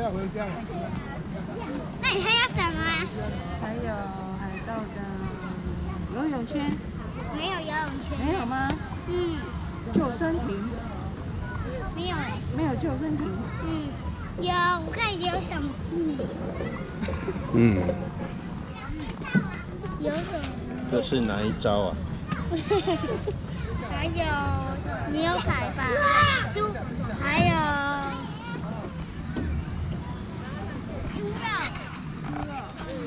那你还有什么啊？ 还有海盗的游泳圈， 没有游泳圈。 没有吗？ 嗯。 救生艇， 没有哎。 没有救生艇。 嗯，有，我看有什么？ 嗯。 有什么？ 这是哪一招啊？ 还有，你